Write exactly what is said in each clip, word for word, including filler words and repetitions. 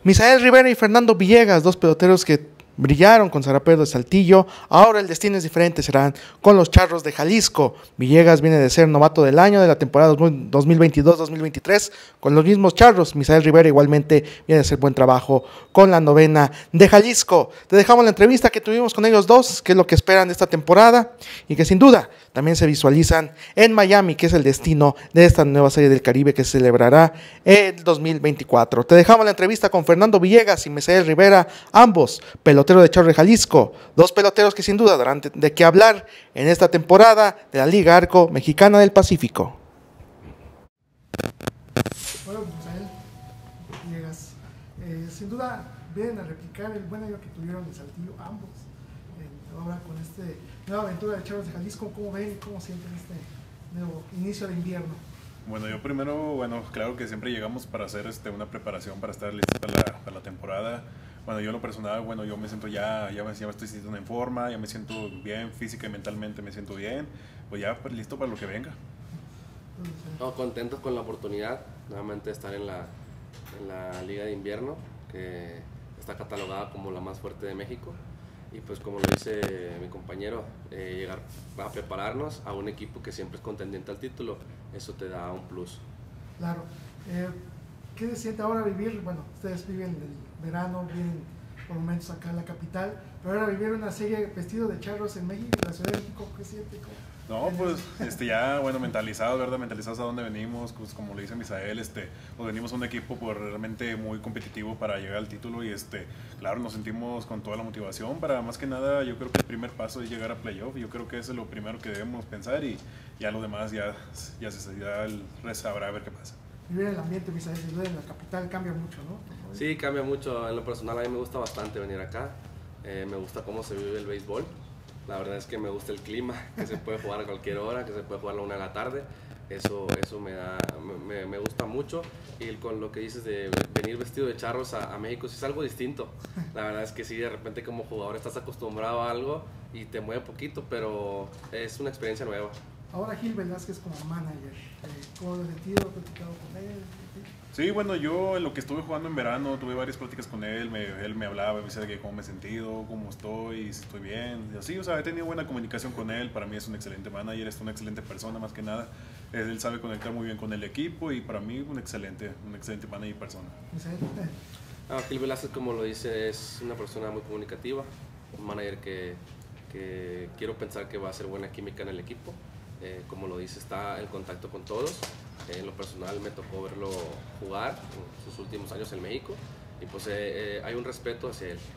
Misael Rivera y Fernando Villegas, dos peloteros que brillaron con Zaraperos de Saltillo. Ahora el destino es diferente, serán con los Charros de Jalisco. Villegas viene de ser novato del año de la temporada dos mil veintidós dos mil veintitrés con los mismos Charros. Misael Rivera igualmente viene de hacer buen trabajo con la novena de Jalisco. Te dejamos la entrevista que tuvimos con ellos dos, qué es lo que esperan de esta temporada y que sin duda también se visualizan en Miami, que es el destino de esta nueva Serie del Caribe que se celebrará el dos mil veinticuatro. Te dejamos la entrevista con Fernando Villegas y Misael Rivera, ambos peloteros de Charros de Jalisco, dos peloteros que sin duda darán de qué hablar en esta temporada de la Liga Arco Mexicana del Pacífico. Bueno, Misael Villegas, eh, sin duda vienen a replicar el buen año que tuvieron en Saltillo ambos, eh, ahora con esta nueva aventura de Charros de Jalisco. ¿Cómo ven y cómo sienten este nuevo inicio de invierno? Bueno, yo primero, bueno, claro que siempre llegamos para hacer este, una preparación para estar listos para la, para la temporada. Bueno, yo en lo personal, bueno, yo me siento ya, ya me, ya me estoy sintiendo en forma, ya me siento bien, física y mentalmente me siento bien, pues ya pues, listo para lo que venga. No, contentos con la oportunidad nuevamente de estar en la, en la Liga de Invierno, que está catalogada como la más fuerte de México. Y pues como lo dice mi compañero, eh, llegar a prepararnos a un equipo que siempre es contendiente al título, eso te da un plus. Claro. Eh, ¿Qué se siente ahora vivir? Bueno, ustedes viven el verano, viven por momentos acá en la capital, pero ahora vivir una serie vestido de charros en México, en la Ciudad de México, ¿qué siente? No, pues este, ya, bueno, mentalizados, ¿verdad? Mentalizados a dónde venimos, pues como le dice Misael, este, pues venimos a un equipo pues, realmente muy competitivo para llegar al título y, este, claro, nos sentimos con toda la motivación para, más que nada, yo creo que el primer paso es llegar a playoff, yo creo que eso es lo primero que debemos pensar y ya lo demás ya, ya, se, ya el resto sabrá a ver qué pasa. Vivir el ambiente, Misael, en la capital cambia mucho, ¿no? Sí, cambia mucho. En lo personal a mí me gusta bastante venir acá, eh, me gusta cómo se vive el béisbol. La verdad es que me gusta el clima, que se puede jugar a cualquier hora, que se puede jugar a la una de la tarde. Eso, eso me, da, me, me gusta mucho. Y con lo que dices de venir vestido de charros a, a México, sí es algo distinto. La verdad es que sí, de repente como jugador estás acostumbrado a algo y te mueve poquito, pero es una experiencia nueva. Ahora Gil Velázquez como manager, eh, ¿cómo lo has sentido? ¿Has platicado con él? Sí, bueno, yo en lo que estuve jugando en verano tuve varias pláticas con él, me, él me hablaba, me decía que cómo me he sentido, cómo estoy, si estoy bien, y así, o sea, he tenido buena comunicación con él, para mí es un excelente manager, es una excelente persona más que nada, él sabe conectar muy bien con el equipo y para mí un excelente, un excelente manager y persona. Ah, Gil Velázquez, como lo dice, es una persona muy comunicativa, un manager que, que quiero pensar que va a hacer buena química en el equipo. Eh, como lo dice, está en contacto con todos. Eh, en lo personal me tocó verlo jugar en sus últimos años en México y pues eh, eh, hay un respeto hacia él.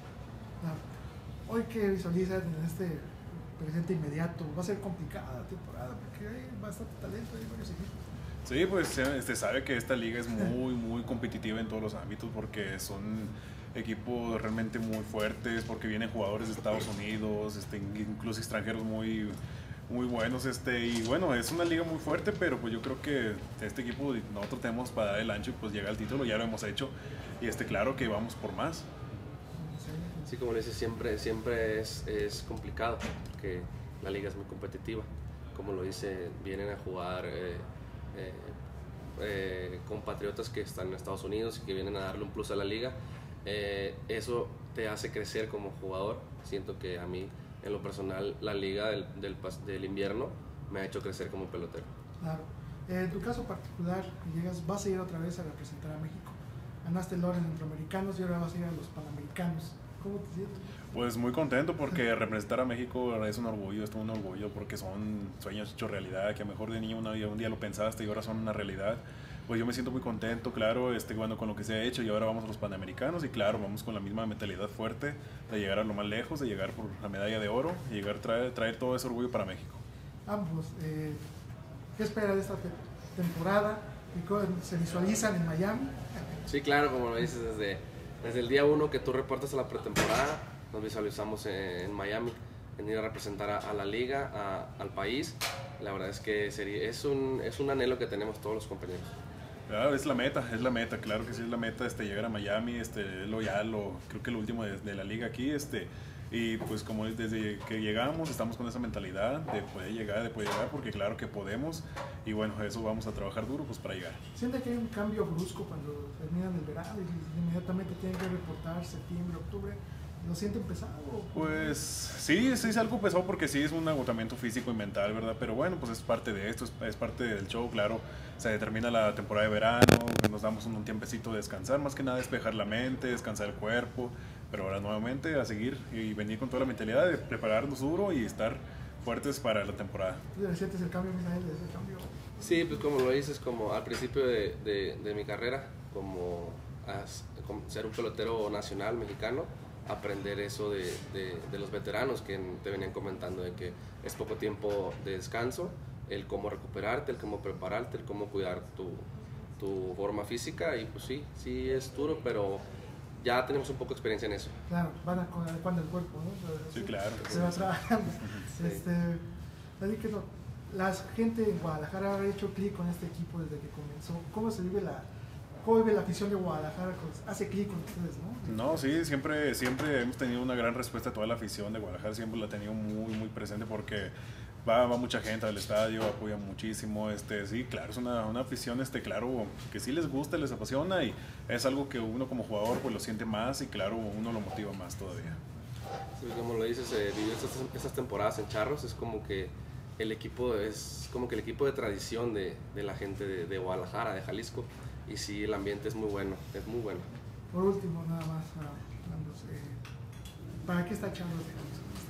Ah, hoy que visualizas en este presente inmediato, va a ser complicada la temporada porque hay bastante talento, hay varios equipos. Sí, pues este, sabe que esta liga es muy, muy competitiva en todos los ámbitos porque son equipos realmente muy fuertes, porque vienen jugadores de Estados Unidos, este, incluso extranjeros muy muy buenos, este, y bueno, es una liga muy fuerte, pero pues yo creo que este equipo nosotros tenemos para dar el ancho y pues llegar al título, ya lo hemos hecho, y este, claro que vamos por más. Sí, como le dice, siempre, siempre es, es complicado, porque la liga es muy competitiva, como lo dice, vienen a jugar eh, eh, eh, compatriotas que están en Estados Unidos y que vienen a darle un plus a la liga, eh, eso te hace crecer como jugador. Siento que a mí en lo personal, la liga del, del, del invierno me ha hecho crecer como pelotero. Claro. Eh, en tu caso particular, llegas, vas a ir otra vez a representar a México. Ganaste el oro en Centroamericanos y ahora vas a ir a los Panamericanos. ¿Cómo te sientes? Pues muy contento porque representar a México es un orgullo, es un orgullo porque son sueños hechos realidad, que a lo mejor de niño un día, un día lo pensaste y ahora son una realidad. Pues yo me siento muy contento, claro, este, bueno, con lo que se ha hecho y ahora vamos a los Panamericanos y claro, vamos con la misma mentalidad fuerte de llegar a lo más lejos, de llegar por la medalla de oro y llegar a traer, traer todo ese orgullo para México. Ambos, eh, ¿qué esperas de esta te temporada? ¿Se visualizan en Miami? Sí, claro, como lo dices, desde, desde el día uno que tú reportas a la pretemporada, nos visualizamos en, en Miami, venir a representar a, a la liga, a, al país. La verdad es que sería, es, un, es un anhelo que tenemos todos los compañeros. Claro, es la meta, es la meta, claro que sí es la meta, este, llegar a Miami, este, lo ya lo, creo que lo último de, de la liga aquí, este, Y pues como desde que llegamos estamos con esa mentalidad de poder llegar, de poder llegar, porque claro que podemos y bueno, eso vamos a trabajar duro pues para llegar. ¿Siente que hay un cambio brusco cuando terminan el verano y inmediatamente tienen que reportar septiembre, octubre? ¿Lo sienten pesado? Pues sí, sí es algo pesado porque sí es un agotamiento físico y mental, ¿verdad? Pero bueno, pues es parte de esto, es, es parte del show, claro. Se determina la temporada de verano, nos damos un, un tiempecito de descansar, más que nada despejar la mente, descansar el cuerpo, pero ahora nuevamente a seguir y venir con toda la mentalidad de prepararnos duro y estar fuertes para la temporada. ¿Tú sientes el cambio, Misael, ese cambio? Sí, pues como lo dices, como al principio de, de, de mi carrera, como, as, como ser un pelotero nacional mexicano, aprender eso de, de, de los veteranos que te venían comentando de que es poco tiempo de descanso, el cómo recuperarte, el cómo prepararte, el cómo cuidar tu, tu forma física y pues sí, sí es duro, pero ya tenemos un poco de experiencia en eso. Claro, van adecuando el cuerpo, ¿no? Pero, sí, claro. Se va trabajando. Sí. Este, así que no, la gente en Guadalajara ha hecho clic con este equipo desde que comenzó. ¿Cómo se vive la... ¿Cómo vive la afición de Guadalajara? Hace clic con ustedes, ¿no? No, sí, siempre, siempre hemos tenido una gran respuesta a toda la afición de Guadalajara, siempre la ha tenido muy, muy presente porque va, va mucha gente al estadio, apoya muchísimo, este, sí, claro, es una, una afición, este, claro, que sí les gusta, les apasiona y es algo que uno como jugador pues lo siente más y claro, uno lo motiva más todavía. Sí, como lo dices, eh, vivir estas, estas temporadas en Charros es como que el equipo es como que el equipo de tradición de, de la gente de, de Guadalajara, de Jalisco. Y sí, el ambiente es muy bueno, es muy bueno. Por último, nada más, Ambros, eh, ¿para qué está Charros de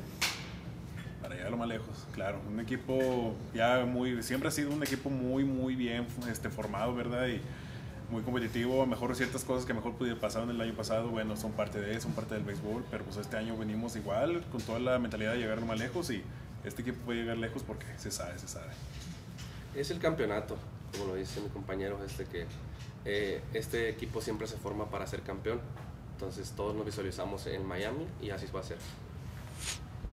Jalisco? Para llegar lo más lejos, claro. Un equipo ya muy, siempre ha sido un equipo muy, muy bien este, formado, ¿verdad? Y muy competitivo. A lo mejor ciertas cosas que mejor pudieron pasar en el año pasado, bueno, son parte de eso, son parte del béisbol, pero pues este año venimos igual, con toda la mentalidad de llegar lo más lejos y este equipo puede llegar lejos porque se sabe, se sabe. Es el campeonato, como lo dice mi compañero, este que eh, este equipo siempre se forma para ser campeón, entonces todos nos visualizamos en Miami y así va a ser.